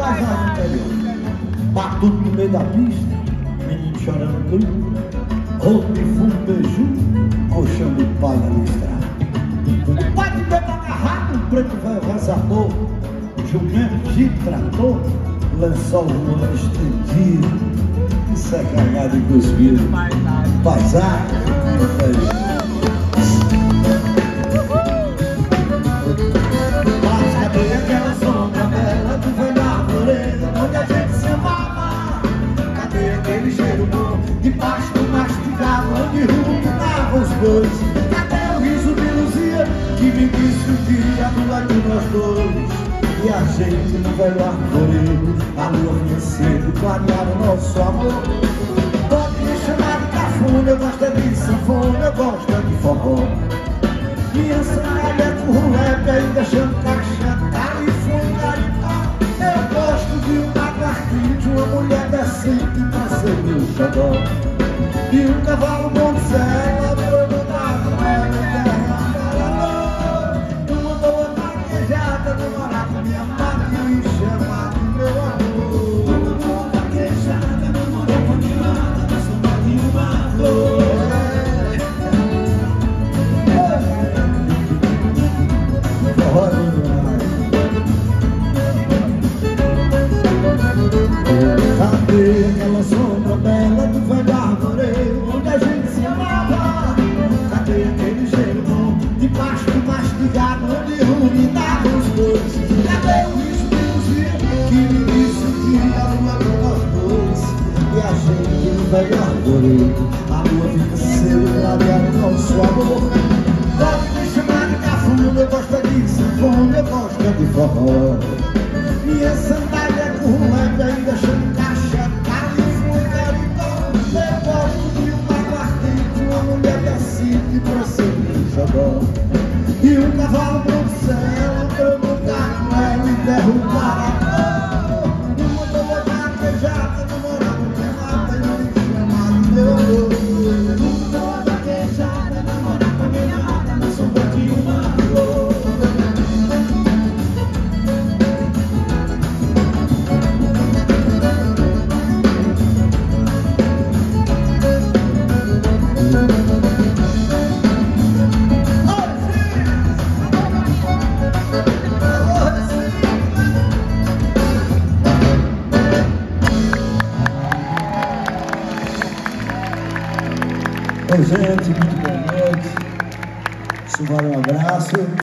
casal do interior. Batuto no meio da pista, menino chorando tudo, roupa de fumo, beiju, colchão de palha no estrado. O pai de bebo agarrado, um preto velho rezador, jumento, jipe, trator, lençol voando estendido, isso é cagado e cuspido, paisagem, velho. Cadê aquela sombra bela do velho arvoredo onde a gente se amava? Cadê aquele cheiro bom de pasto mastigado onde ruminava os bois? Cadê o riso de Luzia que me disse um dia do lado de nós dois? E a gente no velho arvoredo, a lua vinha cedo clarear o nosso amor. Pode me chamar de cafuna, eu gosto de sanfona, eu gosto de forró. Minha sandália com rap ainda deixando caixa, eu gosto de um aguardente, uma mulher decente pra ser meu xodó. E um cavalo bom de sela pra mudar com ela em terra amarela. Uma boa vaquejada, namorar com minha amada e me chamar de meu amor. Uma boa vaquejada, namorar com minha amada, me chamar de uma flor. Cadê aquela sombra bela do velho arvoredo onde a gente se amava? Cadê aquele cheiro bom de pasto mastigado onde ruminavam os dois? Cadê o riso de Luzia que me disse um dia a lua com nós dois? E a gente no velho arvoredo, a lua fica cedo pra ver o nosso amor. Pode me chamar de cafuna, eu gosto de sanfona, eu gosto de forró. Minha sandália com rap ainda achando caixa, eu gosto de um aguardente, uma mulher decente pra ser meu xodó. E um cavalo bom de sela pra eu montar com ela e derrubar a dor. Uma boa vaquejada, namorar com minha mata e me chamar de meu amor. Uma boa vaquejada, namorar com minha mata na sombra de uma flor. Oi, gente, muito boa noite. Isso vale um abraço.